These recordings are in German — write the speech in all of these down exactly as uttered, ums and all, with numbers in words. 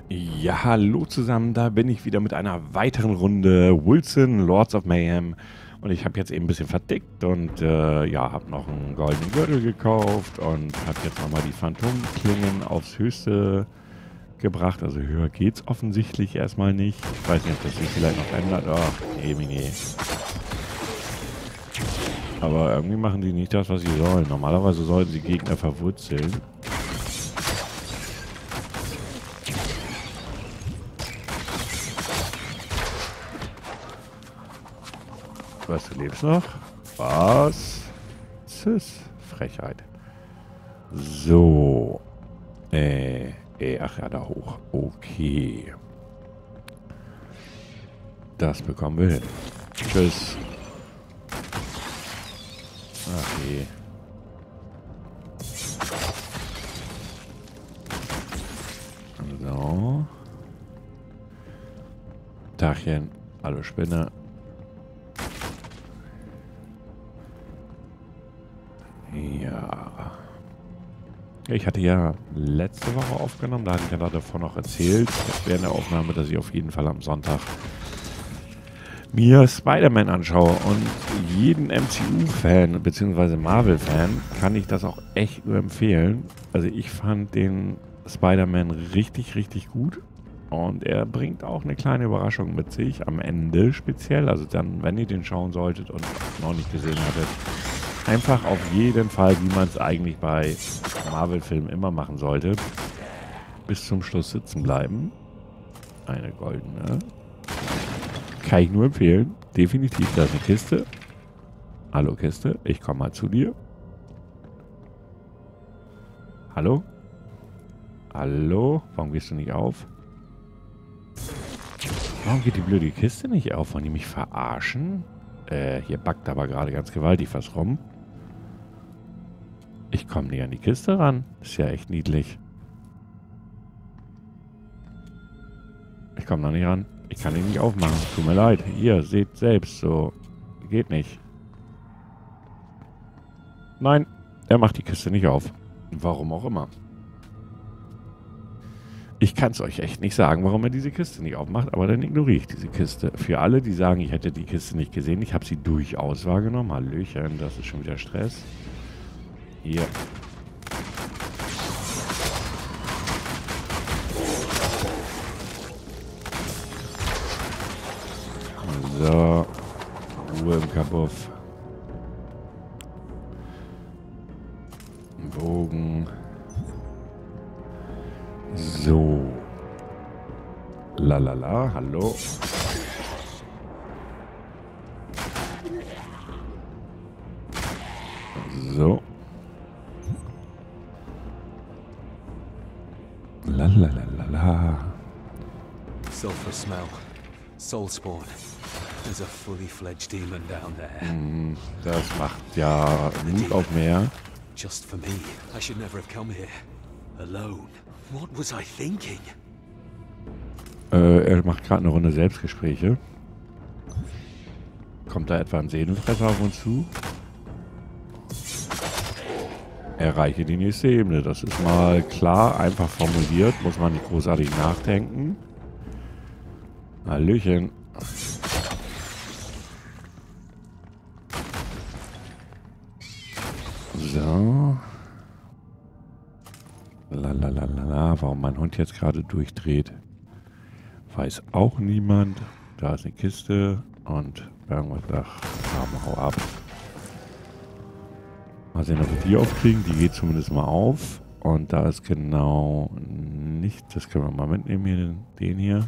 Ja, hallo zusammen, da bin ich wieder mit einer weiteren Runde Wilson, Lords of Mayhem. Und ich habe jetzt eben ein bisschen verdickt und äh, ja, habe noch einen goldenen Gürtel gekauft und habe jetzt nochmal die Phantomklingen aufs Höchste gebracht. Also höher geht's offensichtlich erstmal nicht. Ich weiß nicht, ob das sich vielleicht noch ändert. Ach, nee, nee. Aber irgendwie machen die nicht das, was sie sollen. Normalerweise sollten sie Gegner verwurzeln. Was, du lebst noch? Was? Tschüss. Frechheit. So. Äh, äh, ach ja, da hoch. Okay. Das bekommen wir hin. Tschüss. Ach je. So. Tagchen. Hallo Spinne. Ja. Ich hatte ja letzte Woche aufgenommen, da hatte ich ja davon noch erzählt, während der Aufnahme, dass ich auf jeden Fall am Sonntag mir Spider-Man anschaue. Und jeden M C U-Fan bzw. Marvel-Fan kann ich das auch echt nur empfehlen. Also ich fand den Spider-Man richtig, richtig gut. Und er bringt auch eine kleine Überraschung mit sich, am Ende speziell. Also dann, wenn ihr den schauen solltet und noch nicht gesehen hattet, einfach auf jeden Fall, wie man es eigentlich bei Marvel-Filmen immer machen sollte, bis zum Schluss sitzen bleiben. Eine goldene. Kann ich nur empfehlen. Definitiv. Da ist eine Kiste. Hallo Kiste, ich komme mal zu dir. Hallo? Hallo? Warum gehst du nicht auf? Warum geht die blöde Kiste nicht auf? Wollen die mich verarschen? Äh, hier backt aber gerade ganz gewaltig was rum. Ich komme nicht an die Kiste ran. Ist ja echt niedlich. Ich komme noch nicht ran. Ich kann ihn nicht aufmachen. Tut mir leid. Hier, seht selbst. So. Geht nicht. Nein. Er macht die Kiste nicht auf. Warum auch immer. Ich kann es euch echt nicht sagen, warum er diese Kiste nicht aufmacht, aber dann ignoriere ich diese Kiste. Für alle, die sagen, ich hätte die Kiste nicht gesehen, ich habe sie durchaus wahrgenommen. Hallöchen, das ist schon wieder Stress. Hier. So. Ruhe im Kabuff. Bogen. So. Lalala, hallo. So. Lalalala. Sulfur smell. Soul spawn. There's a fully fledged demon down there. Mm, das macht ja Mut auf mehr. Just for me. I should never have come here. Alone. What was I thinking? Äh, er macht gerade eine Runde Selbstgespräche. Kommt da etwa ein Seelenfresser auf uns zu? Erreiche die nächste Ebene. Das ist mal klar, einfach formuliert. Muss man nicht großartig nachdenken. Hallöchen. So. Lalalala. Warum mein Hund jetzt gerade durchdreht, weiß auch niemand. Da ist eine Kiste und irgendwas da. Hau ab. Mal sehen, ob wir die aufkriegen. Die geht zumindest mal auf. Und da ist genau nicht. Das können wir mal mitnehmen hier, den, den hier.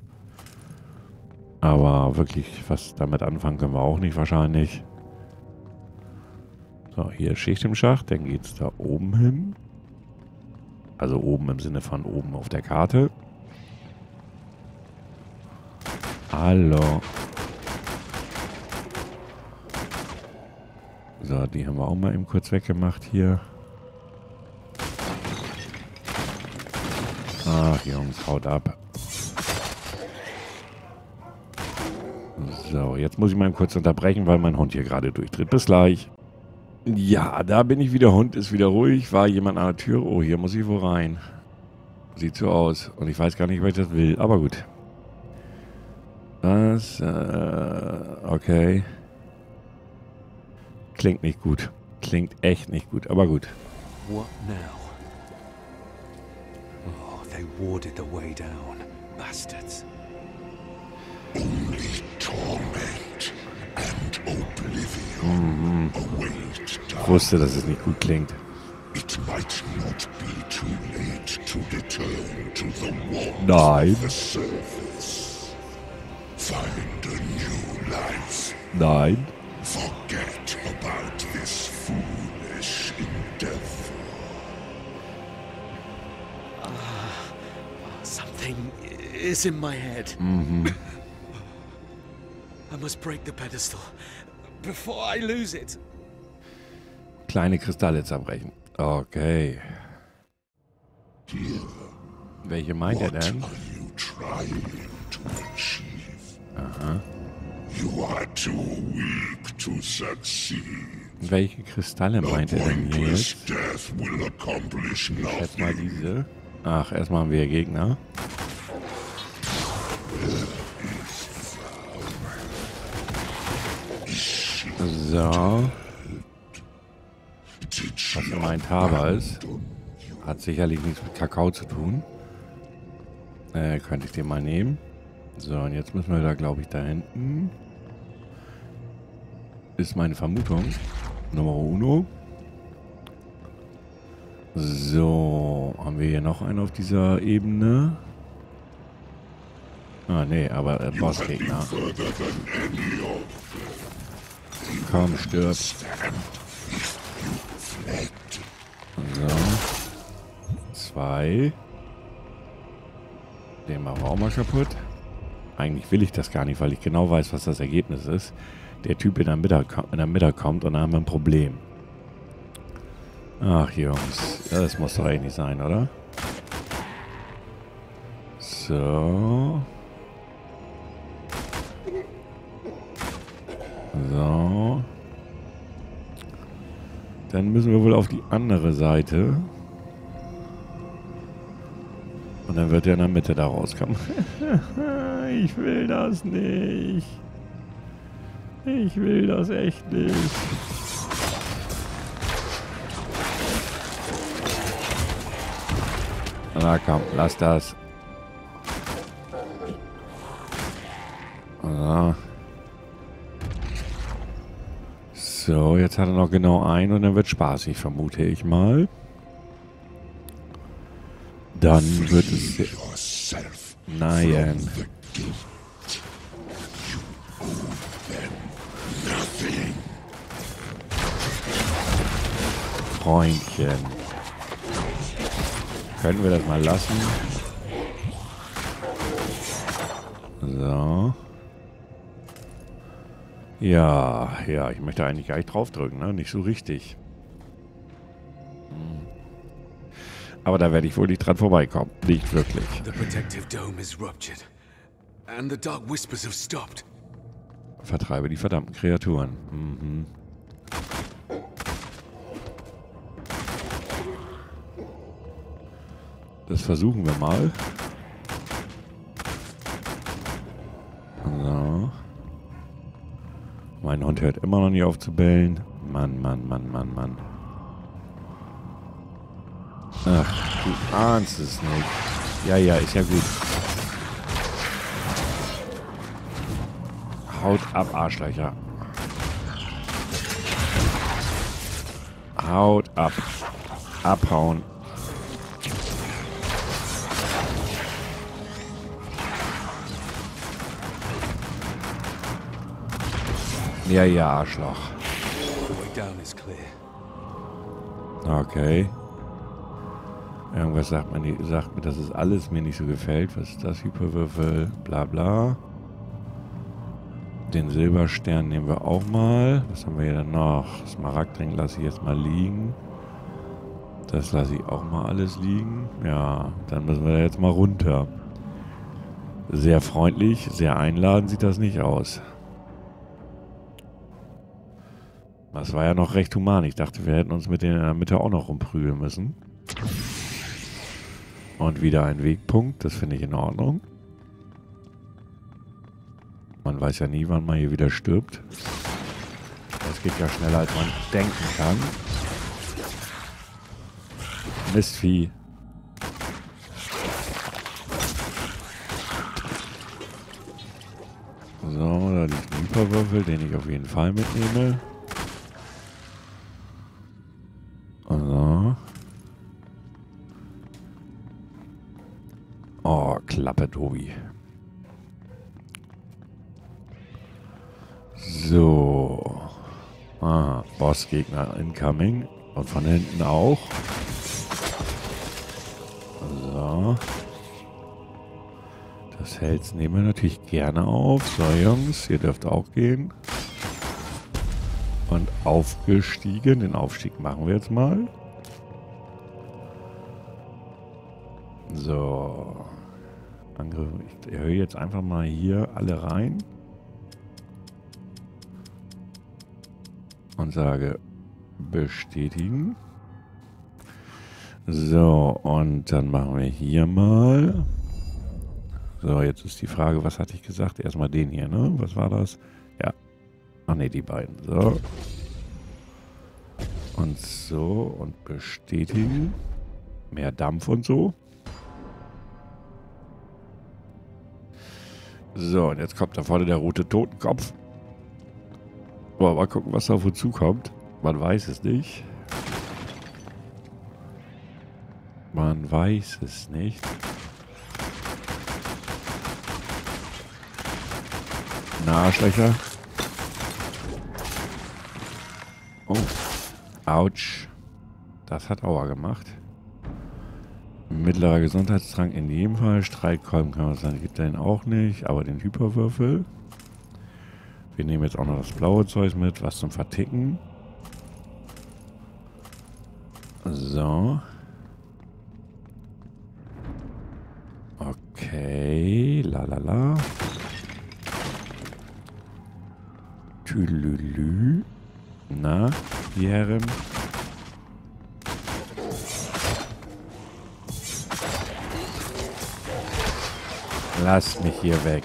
Aber wirklich was damit anfangen können wir auch nicht wahrscheinlich. So, hier ist Schicht im Schacht. Dann geht es da oben hin. Also oben im Sinne von oben auf der Karte. Hallo. So, die haben wir auch mal eben kurz weggemacht hier. Ach, Jungs, haut ab. So, jetzt muss ich mal kurz unterbrechen, weil mein Hund hier gerade durchdreht. Bis gleich. Ja, da bin ich wieder. Hund ist wieder ruhig. War jemand an der Tür? Oh, hier muss ich wohl rein. Sieht so aus. Und ich weiß gar nicht, ob ich das will. Aber gut. Das, äh, okay. Klingt nicht gut. Klingt echt nicht gut. Aber gut. What now? Oh, they warded the way down. Bastards. Only torment and oblivion await. Ich wusste, dass es nicht gut klingt. It might not be too late to return to the warmth Nein. of the surface. Find a new life. Nein. Forget about this foolish endeavor. Something is in my head. Mhm. I must break the pedestal before I lose it. Kleine Kristalle zerbrechen. Okay. Welche meint er What denn? are you trying to achieve? Aha. You are too weak to succeed. Welche Kristalle meint er denn hier Pointless jetzt? death will accomplish Erstmal nothing. diese. Ach, erstmal haben wir Gegner. So. Was er meint, Haber ist. Hat sicherlich nichts mit Kakao zu tun. Äh, könnte ich den mal nehmen. So, und jetzt müssen wir da, glaube ich, da hinten. Ist meine Vermutung. Nummer uno. So, haben wir hier noch einen auf dieser Ebene? Ah, nee, aber äh, Bossgegner. Komm, stirb. So. Zwei. Den machen wir auch mal kaputt. Eigentlich will ich das gar nicht, weil ich genau weiß, was das Ergebnis ist. Der Typ in der Mitte, in der Mitte kommt und dann haben wir ein Problem. Ach Jungs, das muss doch eigentlich nicht sein, oder? So. So. Dann müssen wir wohl auf die andere Seite. Und dann wird er in der Mitte da rauskommen. Ich will das nicht. Ich will das echt nicht. Na komm, lass das. So. So, jetzt hat er noch genau einen und dann wird spaßig, vermute ich mal. Dann wird es... Yourself Nein. from the guilt. You owe them nothing. Freundchen. Können wir das mal lassen? So. Ja, ja, ich möchte eigentlich gar nicht draufdrücken, ne? Nicht so richtig. Hm. Aber da werde ich wohl nicht dran vorbeikommen. Nicht wirklich. The protective dome is ruptured, and the dark whispers have stopped. Vertreibe die verdammten Kreaturen. Mhm. Das versuchen wir mal. So. Mein Hund hört immer noch nicht auf zu bellen. Mann, Mann, Mann, Mann, Mann. Ach, du ahnst es nicht. Ja, ja, ist ja gut. Haut ab, Arschlöcher. Haut ab. Abhauen. Ja, ja, Arschloch. The way down is clear. Okay. Irgendwas sagt, man, sagt mir, dass es alles mir nicht so gefällt. Was ist das? Hyperwürfel, bla bla. Den Silberstern nehmen wir auch mal. Was haben wir hier dann noch? Smaragdring lasse ich jetzt mal liegen. Das lasse ich auch mal alles liegen. Ja, dann müssen wir da jetzt mal runter. Sehr freundlich, sehr einladend sieht das nicht aus. Das war ja noch recht human. Ich dachte, wir hätten uns mit denen in der Mitte auch noch rumprügeln müssen. Und wieder ein Wegpunkt, das finde ich in Ordnung. Man weiß ja nie, wann man hier wieder stirbt. Das geht ja schneller, als man denken kann. Mistvieh. So, da liegt ein Hyperwürfel, den ich auf jeden Fall mitnehme. So. Oh, Klappe, Tobi. So. Ah, Bossgegner incoming. Und von hinten auch. So. Das Helz nehmen wir natürlich gerne auf. So, Jungs, ihr dürft auch gehen. Und aufgestiegen. Den Aufstieg machen wir jetzt mal. So. Angriff. Ich erhöhe jetzt einfach mal hier alle rein. Und sage bestätigen. So, und dann machen wir hier mal. So, jetzt ist die Frage, was hatte ich gesagt? Erstmal den hier, ne? Was war das? Ja. Ach ne, die beiden. So. Und so und bestätigen. Mehr Dampf und so. So, und jetzt kommt da vorne der rote Totenkopf. Aber mal gucken, was da auf uns zukommt. Man weiß es nicht. Man weiß es nicht. Na, Arschlöcher. Oh. Autsch. Das hat Aua gemacht. Mittlerer Gesundheitstrank in jedem Fall. Streitkolben kann man sagen, gibt den auch nicht. Aber den Hyperwürfel. Wir nehmen jetzt auch noch das blaue Zeug mit. Was zum Verticken. So. Okay. Lalala. Tülülü. Na, die Herren. Lass mich hier weg.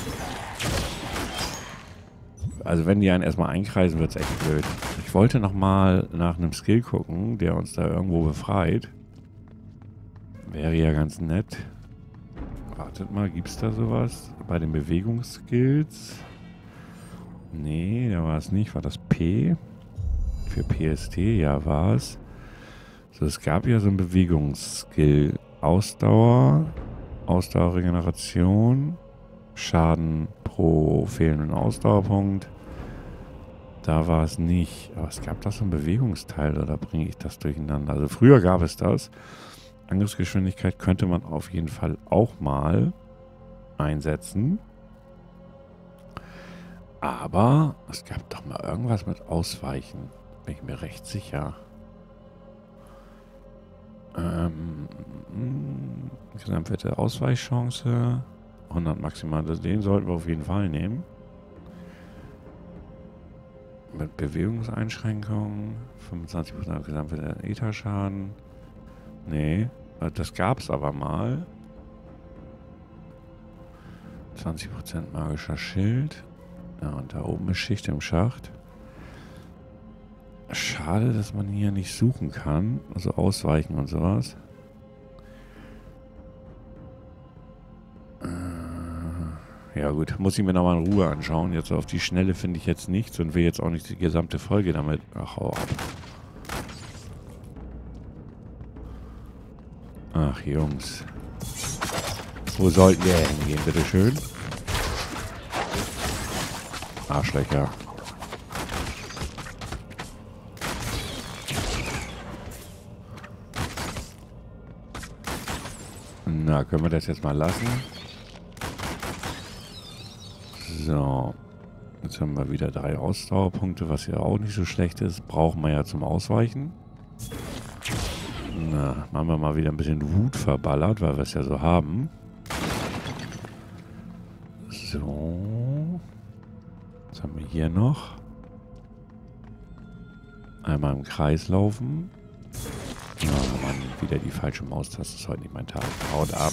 Also wenn die einen erstmal einkreisen, wird es echt blöd. Ich wollte nochmal nach einem Skill gucken, der uns da irgendwo befreit. Wäre ja ganz nett. Wartet mal, gibt es da sowas? Bei den Bewegungsskills? Nee, da war es nicht. War das P? Für P S T, ja, war es. So, es gab ja so einen Bewegungsskill. Ausdauer, Ausdauerregeneration, Schaden pro fehlenden Ausdauerpunkt. Da war es nicht. Aber es gab da so einen Bewegungsteil, oder bringe ich das durcheinander? Also früher gab es das. Angriffsgeschwindigkeit könnte man auf jeden Fall auch mal einsetzen. Aber es gab doch mal irgendwas mit Ausweichen. Bin ich mir recht sicher. Ähm, gesamtwerte Ausweichchance. hundert maximal. Den sollten wir auf jeden Fall nehmen. Mit Bewegungseinschränkungen. fünfundzwanzig Prozent gesamtwerte Ether-Schaden. Nee, das gab es aber mal. zwanzig Prozent magischer Schild. Ja, und da oben ist Schicht im Schacht. Schade, dass man hier nicht suchen kann. Also ausweichen und sowas. Äh, ja gut, muss ich mir nochmal in Ruhe anschauen. Jetzt auf die Schnelle finde ich jetzt nichts und will jetzt auch nicht die gesamte Folge damit... Ach, hau ab. Ach, Jungs. Wo sollten wir hingehen, bitteschön? Arschlöcher. Na, können wir das jetzt mal lassen? So. Jetzt haben wir wieder drei Ausdauerpunkte, was ja auch nicht so schlecht ist. Brauchen wir ja zum Ausweichen. Na, machen wir mal wieder ein bisschen Wut verballert, weil wir es ja so haben. So. Was haben wir hier noch? Einmal im Kreis laufen. Oh Mann, wieder die falsche Maustaste. Ist heute nicht mein Tag. Haut ab.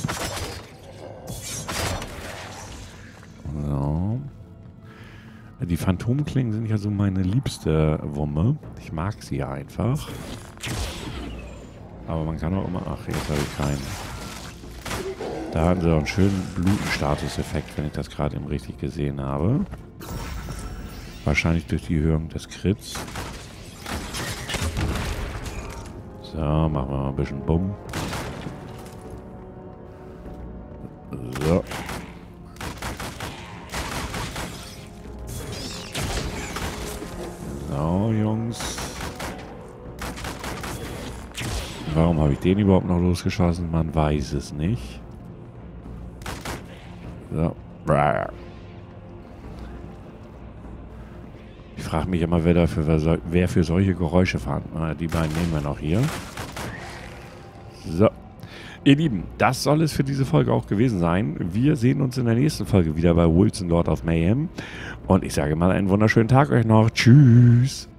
So. Die Phantomklingen sind ja so meine liebste Wumme. Ich mag sie ja einfach. Aber man kann auch immer... Ach, jetzt habe ich keinen. Da haben sie auch einen schönen Blutenstatus-Effekt, wenn ich das gerade eben richtig gesehen habe. Wahrscheinlich durch die Erhöhung des Crits. So, machen wir mal ein bisschen Bumm. So. So, Jungs. Warum habe ich den überhaupt noch losgeschossen? Man weiß es nicht. So. Ich frage mich immer, wer, dafür, wer für solche Geräusche fahren. Die beiden nehmen wir noch hier. So. Ihr Lieben, das soll es für diese Folge auch gewesen sein. Wir sehen uns in der nächsten Folge wieder bei Wolves and Lord of Mayhem. Und ich sage mal einen wunderschönen Tag euch noch. Tschüss.